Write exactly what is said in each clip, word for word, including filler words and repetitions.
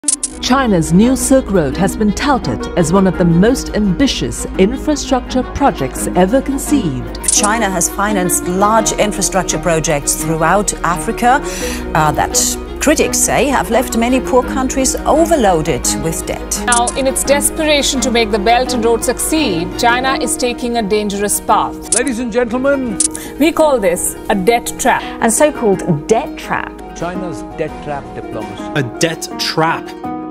China's new Silk Road has been touted as one of the most ambitious infrastructure projects ever conceived. China has financed large infrastructure projects throughout Africa uh, that critics say have left many poor countries overloaded with debt. Now, in its desperation to make the Belt and Road succeed, China is taking a dangerous path. Ladies and gentlemen, we call this a debt trap. A so-called debt trap. China's debt trap diplomacy. A debt trap.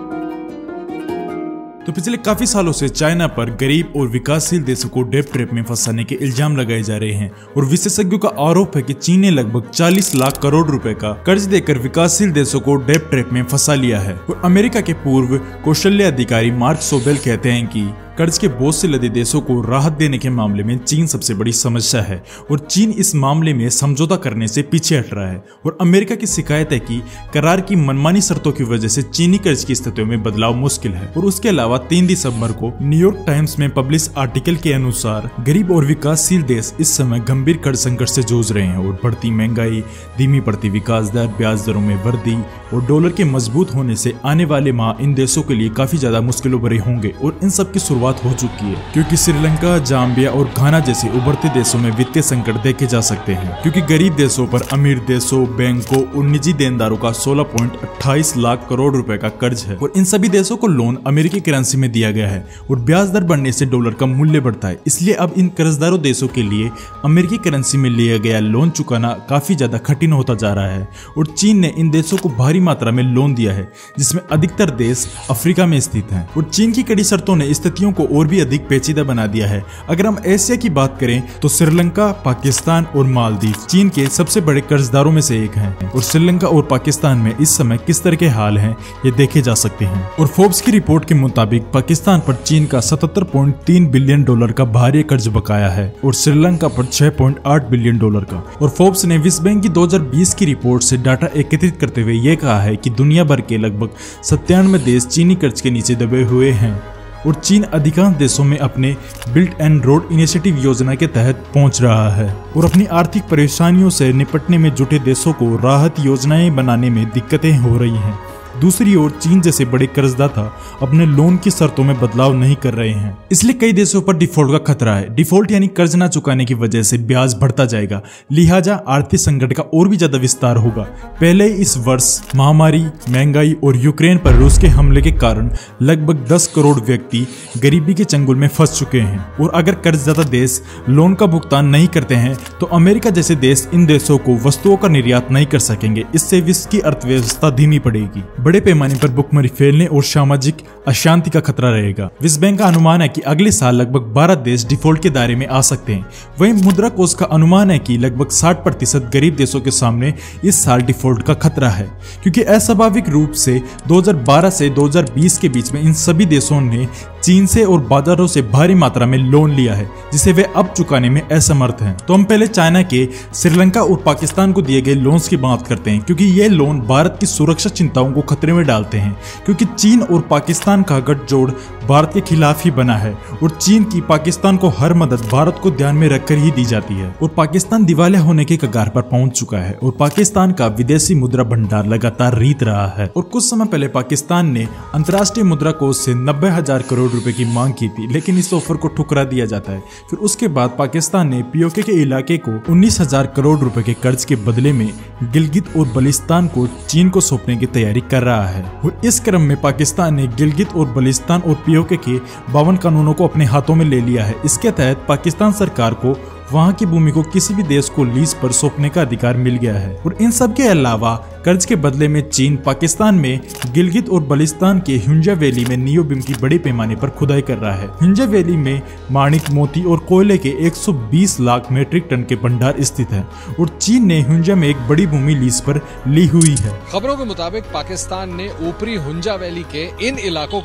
तो पिछले काफी सालों से China पर गरीब और विकासशील देशों को डेट ट्रैप में फंसाने के इल्जाम लगाए जा रहे हैं और विशेषज्ञों का आरोप है कि चीन ने लगभग चालीस लाख करोड़ रुपए का कर्ज देकर विकासशील देशों को डेट ट्रैप में फंसा लिया है। और अमेरिका के पूर्व कौशल्य अधिकारी मार्क सोबेल कहते हैं कि कर्ज के बोझ से लदे देशों को राहत देने के मामले में चीन सबसे बड़ी समस्या है और चीन इस मामले में समझौता करने से पीछे हट रहा है। और अमेरिका की शिकायत है कि करार की मनमानी शर्तों की वजह से चीनी कर्ज की स्थितियों में बदलाव मुश्किल है। और उसके अलावा तीन दिसंबर को न्यूयॉर्क टाइम्स में पब्लिश आर्टिकल के अनुसार गरीब और विकासशील देश इस समय गंभीर कर्ज संकट से जूझ रहे हैं और बढ़ती महंगाई, धीमी बढ़ती विकास दर, ब्याज दरों में वृद्धि और डॉलर के मजबूत होने से आने वाले माह इन देशों के लिए काफी ज्यादा मुश्किलों भरे होंगे। और इन सब की शुरुआत हो चुकी है क्योंकि श्रीलंका, जाम्बिया और घाना जैसे उभरते देशों में वित्तीय संकट देखे जा सकते हैं क्योंकि गरीब देशों पर अमीर देशों, बैंकों और निजी देनदारों का सोलह पॉइंट अट्ठाईस लाख करोड़ रुपए का कर्ज है। और इन सभी देशों को लोन अमेरिकी करेंसी में दिया गया है और ब्याज दर बढ़ने से डॉलर का मूल्य बढ़ता है। इसलिए अब इन कर्जदारों देशों के लिए अमेरिकी करेंसी में लिया गया लोन चुकाना काफी ज्यादा कठिन होता जा रहा है। और चीन ने इन देशों को भारी मात्रा में लोन दिया है जिसमें अधिकतर देश अफ्रीका में स्थित हैं। और चीन की कड़ी शर्तों ने स्थितियों को और भी अधिक पेचीदा बना दिया है। अगर हम एशिया की बात करें तो श्रीलंका, पाकिस्तान और मालदीव चीन के सबसे बड़े कर्जदारों में से एक हैं। और श्रीलंका और पाकिस्तान में इस समय किस तरह के हाल हैं ये देखे जा सकते हैं। और फोर्ब्स की रिपोर्ट के मुताबिक पाकिस्तान पर चीन का सतहत्तर पॉइंट तीन बिलियन डॉलर का भारी कर्ज बकाया है और श्रीलंका पर छह पॉइंट आठ बिलियन डॉलर का। और फोर्ब्स ने विश्व बैंक की दो हज़ार बीस की रिपोर्ट से डाटा एकत्रित करते हुए ये कहा है कि दुनिया भर के लगभग सत्तानवे देश चीनी कर्ज के नीचे दबे हुए हैं और चीन अधिकांश देशों में अपने बिल्ट एंड रोड इनिशिएटिव योजना के तहत पहुंच रहा है और अपनी आर्थिक परेशानियों से निपटने में जुटे देशों को राहत योजनाएं बनाने में दिक्कतें हो रही हैं। दूसरी ओर चीन जैसे बड़े कर्जदाता अपने लोन की शर्तों में बदलाव नहीं कर रहे हैं, इसलिए कई देशों पर डिफॉल्ट का खतरा है। डिफॉल्ट यानी कर्ज न चुकाने की वजह से ब्याज बढ़ता जाएगा, लिहाजा आर्थिक संकट का और भी ज्यादा विस्तार होगा। पहले इस वर्ष महामारी, महंगाई और यूक्रेन पर रूस के हमले के कारण लगभग दस करोड़ व्यक्ति गरीबी के चंगुल में फंस चुके हैं। और अगर कर्जदाता देश लोन का भुगतान नहीं करते हैं तो अमेरिका जैसे देश इन देशों को वस्तुओं का निर्यात नहीं कर सकेंगे। इससे विश्व की अर्थव्यवस्था धीमी पड़ेगी, बड़े पैमाने पर भुखमरी फैलने और सामाजिक अशांति का खतरा रहेगा। विश्व बैंक का अनुमान है कि अगले साल लगभग बारह देश डिफॉल्ट के दायरे में आ सकते हैं। वहीं मुद्रा कोष का अनुमान है कि लगभग साठ प्रतिशत गरीब देशों के सामने इस साल डिफॉल्ट का खतरा है क्योंकि अस्वाभाविक रूप से दो हज़ार बारह से दो हज़ार बीस के बीच में इन सभी देशों ने चीन से और बाजारों से भारी मात्रा में लोन लिया है जिसे वे अब चुकाने में असमर्थ हैं। तो हम पहले चाइना के, श्रीलंका और पाकिस्तान को दिए गए लोन्स की बात करते हैं क्योंकि ये लोन भारत की सुरक्षा चिंताओं को खतरे में डालते हैं क्योंकि चीन और पाकिस्तान का गठजोड़ भारत के खिलाफ ही बना है और चीन की पाकिस्तान को हर मदद भारत को ध्यान में रखकर ही दी जाती है। और पाकिस्तान दिवालिया होने के कगार पर पहुंच चुका है और पाकिस्तान का विदेशी मुद्रा भंडार लगातार रीत रहा है। और कुछ समय पहले पाकिस्तान ने अंतर्राष्ट्रीय मुद्रा कोष से नब्बे हजार करोड़ रुपए की मांग की थी, लेकिन इस ऑफर को ठुकरा दिया जाता है। फिर उसके बाद पाकिस्तान ने पीओके के इलाके को उन्नीस हजार करोड़ रुपए के कर्ज के बदले में गिलगित और बलिस्तान को चीन को सौंपने की तैयारी कर रहा है। और इस क्रम में पाकिस्तान ने गिलगित और बलिस्तान और पीओके के बावन कानूनों को अपने हाथों में ले लिया है। इसके तहत पाकिस्तान सरकार को वहां की भूमि को किसी भी देश को लीज पर सौंपने का अधिकार मिल गया है। और इन सब के अलावा कर्ज के बदले में चीन पाकिस्तान में गिलगित और बलिस्तान के ह्युंजा वैली में नियोबिम की बड़े पैमाने पर खुदाई कर रहा है। ह्युंजा वैली में माणिक, मोती और कोयले के एक सौ बीस लाख मीट्रिक टन के भंडार स्थित है और चीन ने ह्युंजा में एक बड़ी भूमि लीज पर ली हुई है। खबरों के मुताबिक पाकिस्तान ने ऊपरी हुंजा वैली के इन इलाकों को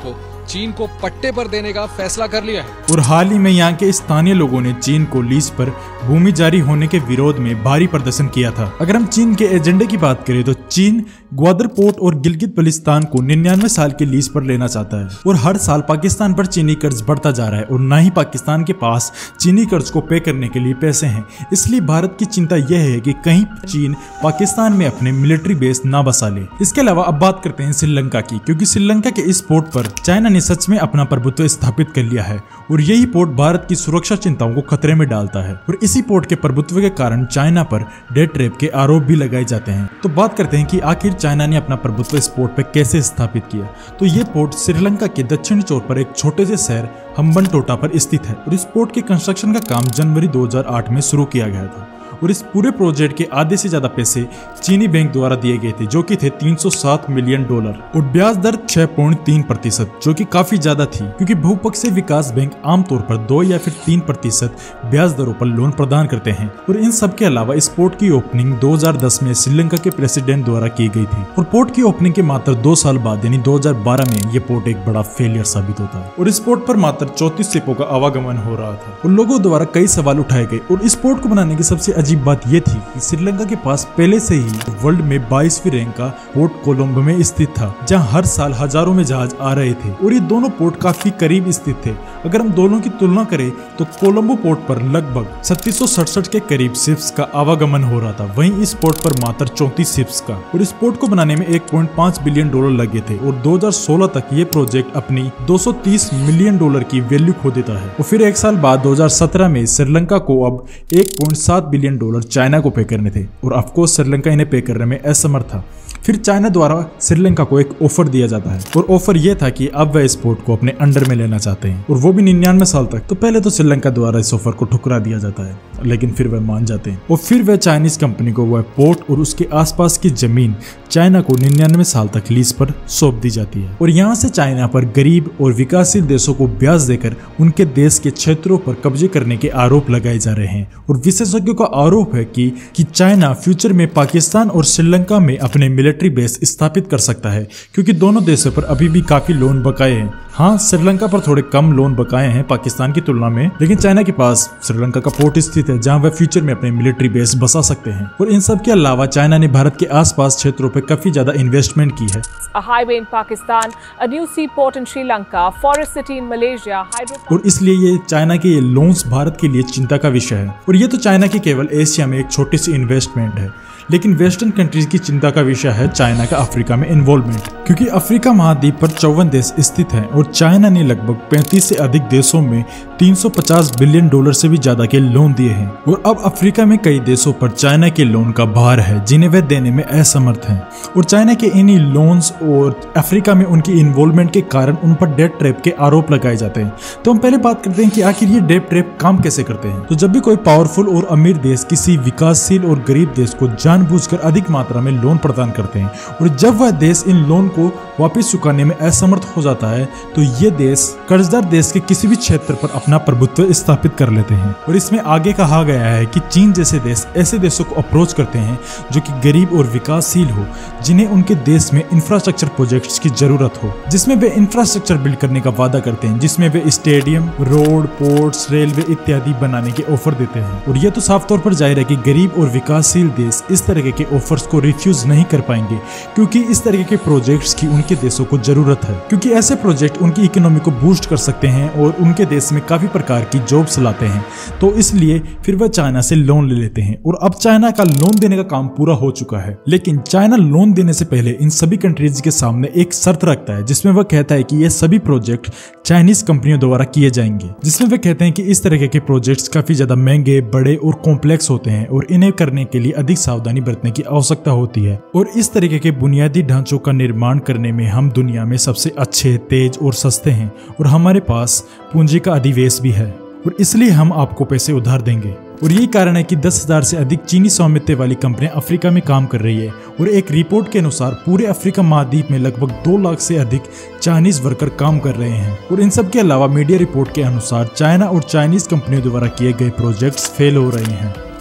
चीन को पट्टे पर देने का फैसला कर लिया है। और हाल ही में यहाँ के स्थानीय लोगों ने चीन को लीज पर भूमि जारी होने के विरोध में भारी प्रदर्शन किया था। अगर हम चीन के एजेंडे की बात करें तो चीन ग्वादर पोर्ट और गिलगित बल्तिस्तान को निन्यानवे साल के लीज पर लेना चाहता है और हर साल पाकिस्तान पर चीनी कर्ज बढ़ता जा रहा है और न ही पाकिस्तान के पास चीनी कर्ज को पे करने के लिए पैसे हैं। इसलिए भारत की चिंता यह है कि कहीं चीन पाकिस्तान में अपने मिलिट्री बेस ना बसा ले। इसके अलावा अब बात करते हैं श्रीलंका की, क्योंकि श्रीलंका के इस पोर्ट पर चाइना ने सच में अपना प्रभुत्व स्थापित कर लिया है और यही पोर्ट भारत की सुरक्षा चिंताओं को खतरे में डालता है और इसी पोर्ट के प्रभुत्व के कारण चाइना पर डेट रेप के आरोप भी लगाए जाते हैं। तो बात करते हैं कि आखिर चाइना ने अपना प्रभुत्व इस पोर्ट पर कैसे स्थापित किया। तो ये पोर्ट श्रीलंका के दक्षिणी छोर पर एक छोटे से शहर हम्बनटोटा पर स्थित है और इस पोर्ट के कंस्ट्रक्शन का काम जनवरी दो हज़ार आठ में शुरू किया गया था और इस पूरे प्रोजेक्ट के आधे से ज्यादा पैसे चीनी बैंक द्वारा दिए गए थे, जो कि थे तीन सौ सात मिलियन डॉलर और ब्याज दर छह पॉइंट तीन प्रतिशत, जो कि काफी ज्यादा थी क्योंकि बहुपक्षीय विकास बैंक आमतौर पर दो या फिर तीन प्रतिशत ब्याज दरों पर लोन प्रदान करते हैं। और इन सब के अलावा इस पोर्ट की ओपनिंग दो हज़ार दस में श्रीलंका के प्रेसिडेंट द्वारा की गई थी और पोर्ट की ओपनिंग के मात्र दो साल बाद यानी दो हज़ार बारह में ये पोर्ट एक बड़ा फेलियर साबित होता है और इस पोर्ट पर मात्र चौंतीस शिपों का आवागमन हो रहा था और लोगों द्वारा कई सवाल उठाए गए। और इस पोर्ट को बनाने की सबसे अजीब बात यह थी कि श्रीलंका के पास पहले से ही वर्ल्ड में बाईसवीं रैंक का पोर्ट कोलंबो में स्थित था, जहां हर साल हजारों में जहाज आ रहे थे और ये दोनों पोर्ट काफी करीब स्थित थे। अगर हम दोनों की तुलना करें तो कोलंबो पोर्ट पर लगभग छत्तीस सौ सड़सठ के करीब शिप्स का आवागमन हो रहा था, वहीं इस पोर्ट पर मात्र चौंतीस शिप्स का। और इस पोर्ट को बनाने में एक पॉइंट पाँच बिलियन डॉलर लगे थे और दो हज़ार सोलह तक ये प्रोजेक्ट अपनी दो सौ तीस मिलियन डॉलर की वैल्यू खो देता है और फिर एक साल बाद दो हज़ार सत्रह में श्रीलंका को अब एक पॉइंट सात बिलियन डॉलर चाइना को पे करने थे और ऑफकोर्स श्रीलंका इन्हें पे करने में असमर्थ था। फिर चाइना द्वारा श्रीलंका को एक ऑफर दिया जाता है और ऑफर यह था कि अब वह इस पोर्ट को अपने अंडर में लेना चाहते हैं और वो भी निन्यानवे साल तक। तो पहले तो श्रीलंका द्वारा इस ऑफर को ठुकरा दिया जाता है, लेकिन फिर वह मान जाते हैं और फिर वह चाइनीज कंपनी को वह पोर्ट और उसके आसपास की जमीन चाइना को निन्यानवे साल तक लीज पर सौंप दी जाती है और यहाँ से चाइना पर गरीब और विकासशील देशों को ब्याज देकर उनके देश के क्षेत्रों पर कब्जे करने के आरोप लगाए जा रहे हैं। और विशेषज्ञों का आरोप है कि कि चाइना फ्यूचर में पाकिस्तान और श्रीलंका में अपने मिलिट्री बेस स्थापित कर सकता है, क्योंकि दोनों देशों पर अभी भी काफी लोन बकाए हैं। हाँ, श्रीलंका पर थोड़े कम लोन बकाए हैं पाकिस्तान की तुलना में, लेकिन चाइना के पास श्रीलंका का पोर्ट स्थित है जहां वह फ्यूचर में अपने मिलिट्री बेस बसा सकते हैं। और इन सब के अलावा चाइना ने भारत के आसपास क्षेत्रों पर काफी ज्यादा इन्वेस्टमेंट की है। A highway in Pakistan, a new seaport in Sri Lanka, forest city in Malaysia, hydro... और इसलिए ये चाइना के ये लोन्स भारत के लिए चिंता का विषय है। और ये तो चाइना की केवल एशिया में एक छोटी सी इन्वेस्टमेंट है, लेकिन वेस्टर्न कंट्रीज की चिंता का विषय है चाइना का अफ्रीका में इन्वॉल्वमेंट, क्योंकि अफ्रीका महाद्वीप पर चौवन देश स्थित हैं और चाइना ने लगभग पैंतीस से अधिक देशों में तीन सौ पचास बिलियन डॉलर से भी ज्यादा के लोन दिए हैं। और अब अफ्रीका में कई देशों पर चाइना के लोन का भार है जिन्हें वे देने में असमर्थ हैं। और चाइना के इन्हीं लोन्स और अफ्रीका में उनकी इन्वॉल्वमेंट के कारण उन पर डेट ट्रैप के आरोप लगाए जाते हैं। तो हम पहले बात करते हैं कि आखिर ये डेट ट्रैप काम कैसे करते हैं। तो जब भी कोई पावरफुल और अमीर देश किसी विकासशील और गरीब देश को जानबूझकर अधिक मात्रा में लोन प्रदान करते हैं और जब वह देश इन लोन को वापस चुकाने में असमर्थ हो जाता है तो ये देश कर्जदार देश के किसी भी क्षेत्र पर अपना प्रभुत्व स्थापित कर लेते हैं। और इसमें आगे कहा गया है कि चीन जैसे देश ऐसे देशों को अप्रोच करते हैं जो कि गरीब और विकासशील हो, जिन्हें उनके देश में इंफ्रास्ट्रक्चर प्रोजेक्ट्स की जरूरत हो, जिसमें वे इंफ्रास्ट्रक्चर बिल्ड करने का वादा करते हैं, जिसमें वे स्टेडियम, रोड, पोर्ट्स, रेलवे इत्यादि बनाने के ऑफर देते हैं। और यह तो साफ तौर पर जाहिर है कि गरीब और विकासशील देश इस तरह के ऑफर्स को रिफ्यूज नहीं कर पाएंगे, क्योंकि इस तरह के प्रोजेक्ट्स की उनके देशों को जरूरत है, क्योंकि ऐसे प्रोजेक्ट उनकी इकोनॉमी को बूस्ट कर सकते हैं और उनके देश में काफी प्रकार की जॉब्स लाते हैं। तो इसलिए फिर वह चाइना से लोन ले लेते हैं और अब चाइना का लोन देने का काम पूरा हो चुका है। लेकिन चाइना लोन देने से पहले इन सभी कंट्रीज के सामने एक शर्त रखता है, जिसमें वह कहता है कि ये सभी प्रोजेक्ट चाइनीज कंपनियों द्वारा किए जाएंगे, जिसमें वे कहते हैं कि इस तरह के प्रोजेक्ट्स काफी ज्यादा महंगे, बड़े और कॉम्प्लेक्स होते हैं और इन्हें करने के लिए अधिक सावधानी बरतने की आवश्यकता होती है। और इस तरीके के बुनियादी ढांचों का निर्माण करने में हम दुनिया में सबसे अच्छे, तेज और सस्ते हैं और हमारे पास पूंजी का अधिवेश भी है और इसलिए हम आपको पैसे उधार देंगे। और यही कारण है कि दस हजार से अधिक चीनी स्वामित्व वाली कंपनियां अफ्रीका में काम कर रही है और एक रिपोर्ट के अनुसार पूरे अफ्रीका महाद्वीप में लगभग दो लाख से अधिक चाइनीज वर्कर काम कर रहे हैं। और इन सब के अलावा मीडिया रिपोर्ट के अनुसार चाइना और चाइनीज कंपनियों द्वारा किए गए प्रोजेक्ट्स फेल हो रहे हैं।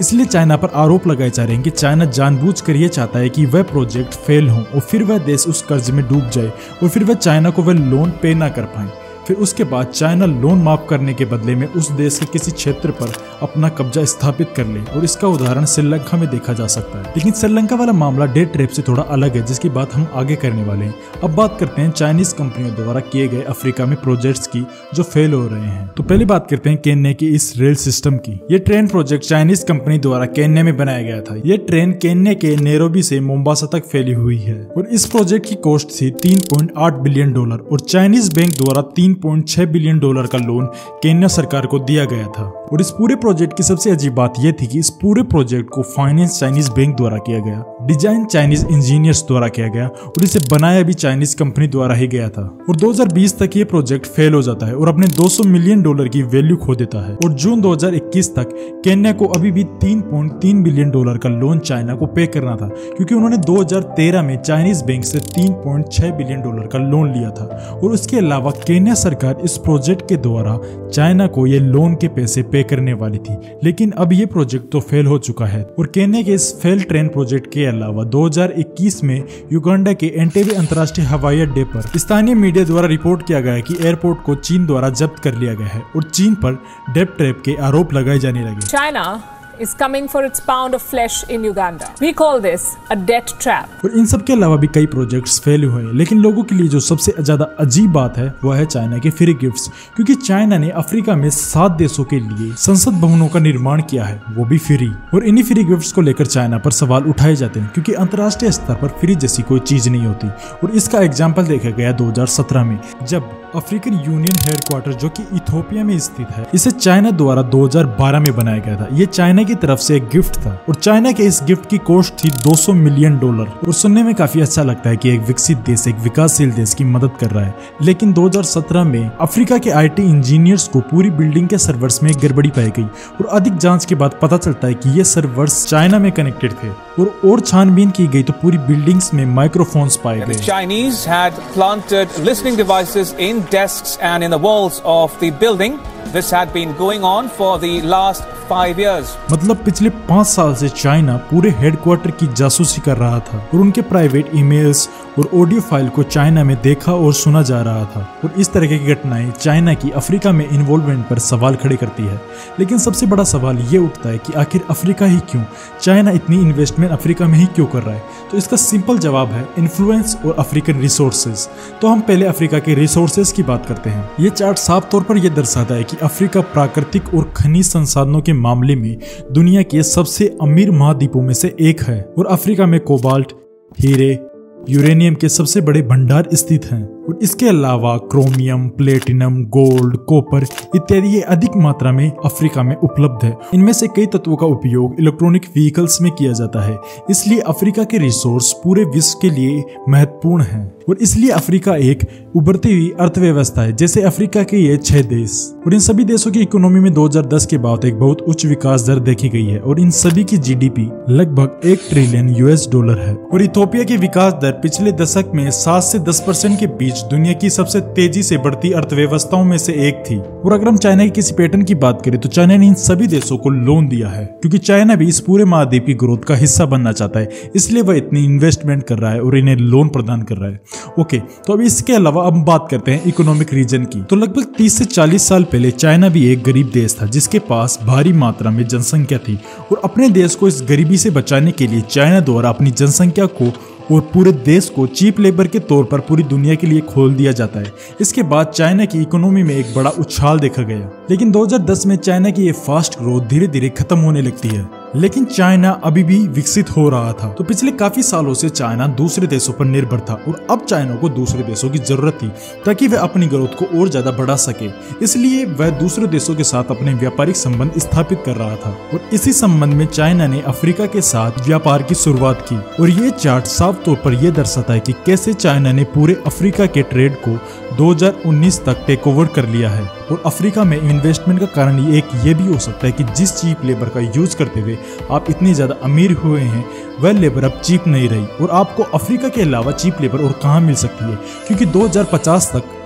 इसलिए चाइना पर आरोप लगाए जा रहे हैं कि चाइना जानबूझकर ये चाहता है कि वह प्रोजेक्ट फेल हो और फिर वह देश उस कर्ज में डूब जाए और फिर वह चाइना को वह लोन पे ना कर पाए। फिर उसके बाद चाइना लोन माफ करने के बदले में उस देश के किसी क्षेत्र पर अपना कब्जा स्थापित कर ले, और इसका उदाहरण श्रीलंका में देखा जा सकता है। लेकिन श्रीलंका वाला मामला डेट ट्रैप से थोड़ा अलग है, जिसकी बात हम आगे करने वाले हैं। अब बात करते हैं चाइनीज कंपनियों द्वारा किए गए अफ्रीका में प्रोजेक्ट्स की जो फेल हो रहे हैं। तो पहले बात करते हैं केन्या की इस रेल सिस्टम की। ये ट्रेन प्रोजेक्ट चाइनीज कंपनी द्वारा केन्या में बनाया गया था। ये ट्रेन केन्या के नैरोबी से मोम्बासा तक फैली हुई है और इस प्रोजेक्ट की कॉस्ट थी तीन पॉइंट आठ बिलियन डॉलर और चाइनीज बैंक द्वारा तीन पॉइंट छह बिलियन डॉलर का लोन केन्या सरकार को दिया गया था। और इस पूरे प्रोजेक्ट की सबसे अजीब बात यह थी कि इस पूरे प्रोजेक्ट को फाइनेंस चाइनीज बैंक द्वारा किया गया, डिजाइन चाइनीज इंजीनियर्स द्वारा किया गया और इसे बनाया भी चाइनीज कंपनी द्वारा ही गया था। और दो हज़ार बीस तक ये प्रोजेक्ट फेल हो जाता है और अपने दो सौ मिलियन डॉलर की वैल्यू खो देता है। और जून दो हज़ार इक्कीस तक केन्या को अभी भी तीन पॉइंट तीन बिलियन डॉलर का लोन चाइना को पे करना था, क्योंकि उन्होंने दो हज़ार तेरह में चाइनीज बैंक से तीन पॉइंट छह बिलियन डॉलर का लोन लिया था। और उसके अलावा केन्या सरकार इस प्रोजेक्ट के द्वारा चाइना को ये लोन के पैसे पे करने वाली थी। लेकिन अब ये प्रोजेक्ट तो फेल हो चुका है। और केन्या के इस फेल ट्रेन प्रोजेक्ट के अलावा दो हज़ार इक्कीस में युगांडा के एंटेबे अंतर्राष्ट्रीय हवाई अड्डे पर स्थानीय मीडिया द्वारा रिपोर्ट किया गया कि एयरपोर्ट को चीन द्वारा जब्त कर लिया गया है और चीन पर डेब्ट ट्रैप के आरोप लगाए जाने लगे। China is coming for its pound of flesh in Uganda. We call this a debt trap. और इन सब के अलावा भी कई प्रोजेक्ट्स फेल हुए हैं, लेकिन लोगों के लिए जो सबसे ज्यादा अजीब बात है वह है चाइना के फ्री गिफ्ट्स, क्योंकि चाइना ने अफ्रीका में सात देशों के लिए संसद भवनों का निर्माण किया है, वो भी फ्री। और इन्हीं फ्री गिफ्ट्स को लेकर चाइना पर सवाल उठाए जाते हैं, क्योंकि अंतर्राष्ट्रीय स्तर पर फ्री जैसी कोई चीज नहीं होती। और इसका एग्जाम्पल देखा गया दो हज़ार सत्रह में, जब अफ्रीकन यूनियन हेडक्वार्टर जो कि इथियोपिया में स्थित है, इसे चाइना द्वारा दो हज़ार बारह में बनाया गया था। ये चाइना की तरफ से एक गिफ्ट था और चाइना के इस गिफ्ट की कॉस्ट थी दो सौ मिलियन डॉलर। और सुनने में काफी अच्छा लगता है कि एक विकसित देश एक विकासशील देश की मदद कर रहा है, लेकिन दो हज़ार सत्रह में अफ्रीका के आईटी इंजीनियर्स को पूरी बिल्डिंग के सर्वर्स में एक गड़बड़ी पाई गई और अधिक जांच के बाद पता चलता है कि ये सर्वर्स चाइना में कनेक्टेड थे। और और छानबीन की गई तो पूरी बिल्डिंग्स में माइक्रोफोन्स पाए गए। Chinese had planted listening devices in desks and in the walls of the building. This had been going on for the last five years. मतलब पिछले पाँच साल से चाइना पूरे हेडक्वार्टर की जासूसी कर रहा था और उनके प्राइवेट ईमेल्स और ऑडियो फाइल को चाइना में देखा और सुना जा रहा था। और इस तरह की घटनाएं चाइना की अफ्रीका में इन्वॉल्वमेंट पर सवाल खड़े करती है। लेकिन सबसे बड़ा सवाल ये उठता है कि आखिर अफ्रीका ही क्यों, चाइना इतनी इन्वेस्टमेंट अफ्रीका में ही क्यों कर रहा है? तो इसका सिंपल जवाब है इन्फ्लुएंस और अफ्रीकन रिसोर्सेज। तो हम पहले अफ्रीका के रिसोर्सेज की बात करते हैं। ये चार्ट साफ तौर पर यह दर्शाता है कि अफ्रीका प्राकृतिक और खनिज संसाधनों के मामले में दुनिया के सबसे अमीर महाद्वीपों में से एक है। और अफ्रीका में कोबाल्ट, हीरे, यूरेनियम के सबसे बड़े भंडार स्थित हैं। और इसके अलावा क्रोमियम, प्लेटिनम, गोल्ड, कॉपर इत्यादि ये अधिक मात्रा में अफ्रीका में उपलब्ध है। इनमें से कई तत्वों का उपयोग इलेक्ट्रॉनिक व्हीकल्स में किया जाता है। इसलिए अफ्रीका के रिसोर्स पूरे विश्व के लिए महत्वपूर्ण हैं और इसलिए अफ्रीका एक उभरती हुई अर्थव्यवस्था है, जैसे अफ्रीका के ये छह देश। और इन सभी देशों की इकोनॉमी में दो हज़ार दस के बाद एक बहुत उच्च विकास दर देखी गई है और इन सभी की जीडीपी लगभग एक ट्रिलियन यूएस डॉलर है। और इथियोपिया की विकास दर पिछले दशक में सात से दस परसेंट के बीच दुनिया की सबसे तेजी से बढ़ती अर्थव्यवस्थाओं में से एक थी। और अगर हम चाइना के किसी पैटर्न की बात करें तो चाइना ने इन सभी देशों को लोन दिया है, क्योंकि चाइना भी इस पूरे महाद्वीप की ग्रोथ का हिस्सा बनना चाहता है, इसलिए वह इतनी इन्वेस्टमेंट कर रहा है और इन्हें लोन प्रदान कर रहा है। ओके, तो अब इसके अलावा अब बात करते हैं इकोनॉमिक रीजन की। तो लगभग तीस से चालीस साल पहले चाइना भी एक गरीब देश था, जिसके पास भारी मात्रा में जनसंख्या थी। और अपने देश को इस गरीबी से बचाने के लिए चाइना द्वारा अपनी जनसंख्या को और पूरे देश को चीप लेबर के तौर पर पूरी दुनिया के लिए खोल दिया जाता है। इसके बाद चाइना की इकोनॉमी में एक बड़ा उछाल देखा गया, लेकिन दो हज़ार दस में चाइना की ये फास्ट ग्रोथ धीरे धीरे खत्म होने लगती है। लेकिन चाइना अभी भी विकसित हो रहा था। तो पिछले काफी सालों से चाइना दूसरे देशों पर निर्भर था और अब चाइना को दूसरे देशों की जरूरत थी ताकि वह अपनी ग्रोथ को और ज्यादा बढ़ा सके। इसलिए वह दूसरे देशों के साथ अपने व्यापारिक संबंध स्थापित कर रहा था और इसी संबंध में चाइना ने अफ्रीका के साथ व्यापार की शुरुआत की। और ये चार्ट साफ तौर पर यह दर्शाता है कि कैसे चाइना ने पूरे अफ्रीका के ट्रेड को दो हज़ार उन्नीस तक टेक ओवर कर लिया है। और अफ्रीका में इन्वेस्टमेंट का कारण एक ये भी हो सकता है कि जिस चीप लेबर का यूज करते हुए आप इतने ज्यादा अमीर हुए हैं, वह लेबर अब चीप नहीं रही। और आपको अफ्रीका के अलावा चीप लेबर और कहाँ मिल सकती है, क्योंकि दो हज़ार पचास तक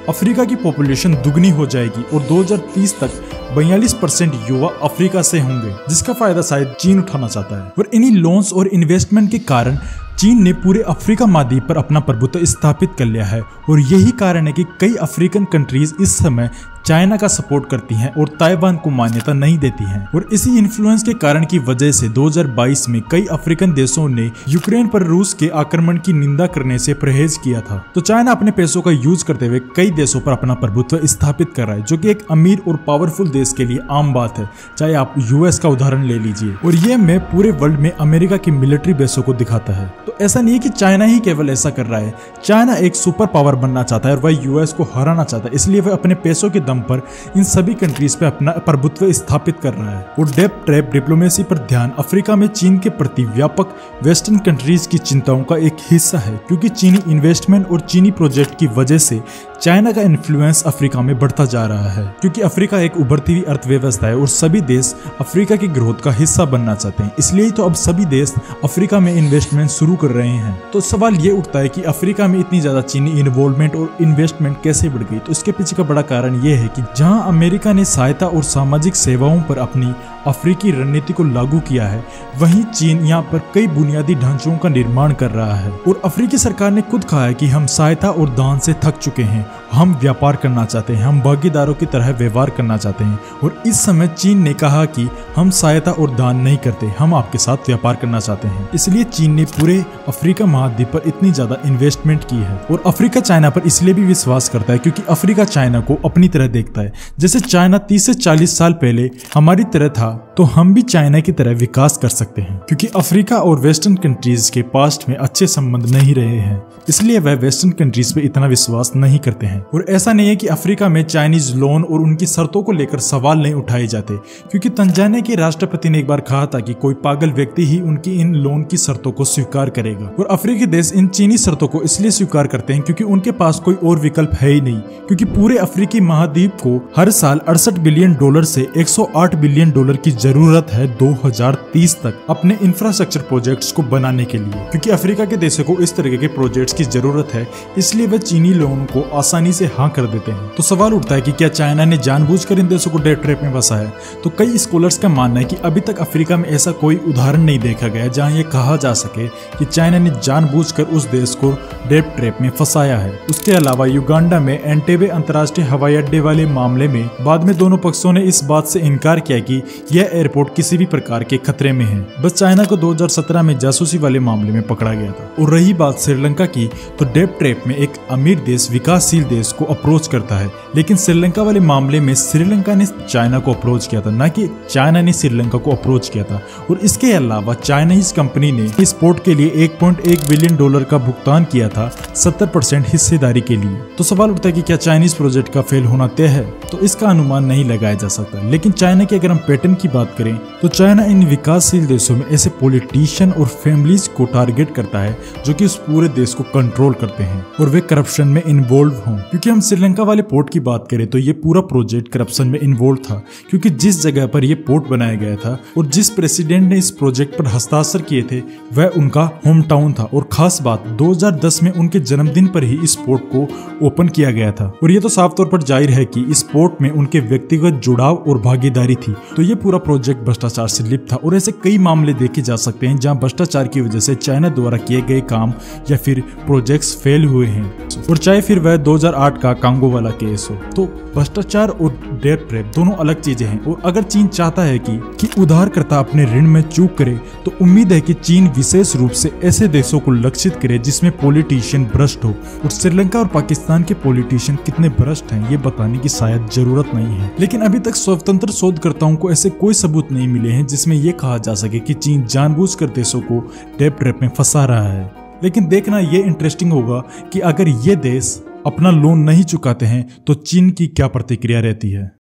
अफ्रीका की पॉपुलेशन दुगनी हो जाएगी और दो हज़ार तीस तक बयालीस परसेंट युवा अफ्रीका से होंगे, जिसका फायदा शायद चीन उठाना चाहता है। और इन्हीं लोन्स और इन्वेस्टमेंट के कारण चीन ने पूरे अफ्रीका महाद्वीप पर अपना प्रभुत्व स्थापित कर लिया है और यही कारण है कि कई अफ्रीकन कंट्रीज इस समय चाइना का सपोर्ट करती हैं और ताइवान को मान्यता नहीं देती हैं। और इसी इन्फ्लुएंस के कारण की वजह से दो हज़ार बाईस में कई अफ्रीकन देशों ने यूक्रेन पर रूस के आक्रमण की निंदा करने से परहेज किया था। तो चाइना अपने पैसों का यूज करते हुए कई देशों पर अपना प्रभुत्व स्थापित कर रहा है, जो कि एक अमीर और पावरफुल देश के लिए आम बात है। चाहे आप यूएस का उदाहरण ले लीजिए, और ये मैं पूरे वर्ल्ड में अमेरिका की मिलिट्री बेसों को दिखाता है। तो ऐसा नहीं है कि चाइना ही केवल ऐसा कर रहा है, चाइना एक सुपर पावर बनना चाहता है और वह यूएस को हराना चाहता है, इसलिए वह अपने पैसों के दम पर इन सभी कंट्रीज पे अपना प्रभुत्व स्थापित कर रहा है। और डेप ट्रैप डिप्लोमेसी पर ध्यान अफ्रीका में चीन के प्रति व्यापक वेस्टर्न कंट्रीज की चिंताओं का एक हिस्सा है, क्योंकि चीनी इन्वेस्टमेंट और चीनी प्रोजेक्ट की वजह से चाइना का इन्फ्लुएंस अफ्रीका में बढ़ता जा रहा है। क्योंकि अफ्रीका एक उभरती हुई अर्थव्यवस्था है और सभी देश अफ्रीका की ग्रोथ का हिस्सा बनना चाहते हैं, इसलिए तो अब सभी देश अफ्रीका में इन्वेस्टमेंट शुरू कर रहे हैं। तो सवाल ये उठता है कि अफ्रीका में इतनी ज्यादा चीनी इन्वॉल्वमेंट और इन्वेस्टमेंट कैसे बढ़ गई। तो इसके पीछे का बड़ा कारण ये है कि जहां अमेरिका ने सहायता और सामाजिक सेवाओं पर अपनी अफ्रीकी रणनीति को लागू किया है, वहीं चीन यहाँ पर कई बुनियादी ढांचों का निर्माण कर रहा है। और अफ्रीकी सरकार ने खुद कहा है कि हम सहायता और दान से थक चुके हैं, हम व्यापार करना चाहते हैं, हम भागीदारों की तरह व्यवहार करना चाहते हैं। और इस समय चीन ने कहा कि हम सहायता और दान नहीं करते, हम आपके साथ व्यापार करना चाहते हैं। इसलिए चीन ने पूरे अफ्रीका महाद्वीप पर इतनी ज्यादा इन्वेस्टमेंट की है। और अफ्रीका चाइना पर इसलिए भी विश्वास करता है क्योंकि अफ्रीका चाइना को अपनी तरह देखता है। जैसे चाइना तीस से चालीस साल पहले हमारी तरह था, तो हम भी चाइना की तरह विकास कर सकते हैं। क्योंकि अफ्रीका और वेस्टर्न कंट्रीज के पास्ट में अच्छे संबंध नहीं रहे हैं, इसलिए वह वेस्टर्न कंट्रीज पे इतना विश्वास नहीं करते हैं। और ऐसा नहीं है कि अफ्रीका में चाइनीज लोन और उनकी शर्तों को लेकर सवाल नहीं उठाए जाते, क्योंकि तंजानिया के राष्ट्रपति ने एक बार कहा था कि कोई पागल व्यक्ति ही उनकी इन लोन की शर्तों को स्वीकार करेगा। और अफ्रीकी देश इन चीनी शर्तों को इसलिए स्वीकार करते हैं क्योंकि उनके पास कोई और विकल्प है ही नहीं। क्योंकि पूरे अफ्रीकी महाद्वीप को हर साल अड़सठ बिलियन डॉलर से एक सौ आठ बिलियन डॉलर की जरूरत है दो हज़ार तीस तक अपने इंफ्रास्ट्रक्चर प्रोजेक्ट्स को बनाने के लिए। क्योंकि अफ्रीका के देशों को इस तरह के प्रोजेक्ट्स की जरूरत है, इसलिए वे चीनी लोन को आसानी से हाँ कर देते हैं। तो सवाल उठता है कि क्या चाइना ने जानबूझकर इन देशों को डेट ट्रैप में फंसा है। तो कई स्कॉलर्स का मानना है कि अभी तक अफ्रीका में ऐसा कोई उदाहरण नहीं देखा गया जहां ये कहा जा सके कि चाइना ने जानबूझकर उस देश को डेट ट्रैप में फंसाया है। उसके अलावा युगांडा में एंटेबे अंतर्राष्ट्रीय हवाई अड्डे वाले मामले में बाद में दोनों पक्षों ने इस बात से इनकार किया कि यह एयरपोर्ट किसी भी प्रकार के खतरे में है। बस चाइना को दो हज़ार सत्रह में जासूसी वाले मामले में पकड़ा गया था। और रही बात श्रीलंका की, तो डेट ट्रैप में एक अमीर देश विकासशील देश को अप्रोच करता है, लेकिन श्रीलंका वाले मामले में श्रीलंका ने चाइना को अप्रोच किया था, न कि चाइना ने श्रीलंका को अप्रोच किया था। और इसके अलावा चाइनीज कंपनी ने इस पोर्ट के लिए एक पॉइंट एक बिलियन डॉलर का भुगतान किया था सत्तर परसेंट हिस्सेदारी के लिए। तो सवाल उठता है कि क्या चाइनीज प्रोजेक्ट का फेल होना तय है। तो इसका अनुमान नहीं लगाया जा सकता। लेकिन चाइना की अगर हम पैटर्न की बात करें, तो चाइना इन विकासशील देशों में ऐसे पॉलिटिशियन और फैमिलीज को टारगेट करता है जो कि उस पूरे देश को कंट्रोल करते हैं और वे करप्शन में इन्वॉल्व हों। क्योंकि हम श्रीलंका वाले पोर्ट की बात करें तो ये पूरा प्रोजेक्ट करप्शन में इन्वॉल्व था, क्योंकि जिस जगह पर यह पोर्ट बनाया गया था और जिस प्रेसिडेंट ने इस प्रोजेक्ट पर हस्ताक्षर किए थे वह उनका होम टाउन था। और खास बात दो हज़ार दस में उनके जन्मदिन पर ही इस पोर्ट को ओपन किया गया था। और ये तो साफ तौर पर जाहिर है कि इस पोर्ट में उनके व्यक्तिगत जुड़ाव और भागीदारी थी। तो ये पूरा प्रोजेक्ट भ्रष्टाचार से लिप्त था। और ऐसे कई मामले देखे जा सकते हैं जहां भ्रष्टाचार की वजह से चाइना द्वारा किए गए काम या फिर प्रोजेक्ट्स फेल हुए हैं। और चाहे फिर वह दो हज़ार आठ का कांगो वाला केस हो। तो भ्रष्टाचार और डेट ट्रैप दोनों अलग चीजें हैं। और अगर चीन चाहता है कि, कि उधारकर्ता अपने ऋण में चूक करे, तो उम्मीद है कि चीन विशेष रूप से ऐसे देशों को लक्षित करे जिसमें पॉलिटिशियन भ्रष्ट हो। और श्रीलंका और पाकिस्तान के पॉलिटिशियन कितने भ्रष्ट हैं ये बताने की शायद जरूरत नहीं है। लेकिन अभी तक स्वतंत्र शोधकर्ताओं को ऐसे कोई सबूत नहीं मिले हैं जिसमें यह कहा जा सके कि चीन जानबूझकर देशों को डेट ट्रैप में फंसा रहा है। लेकिन देखना ये इंटरेस्टिंग होगा कि अगर ये देश अपना लोन नहीं चुकाते हैं तो चीन की क्या प्रतिक्रिया रहती है।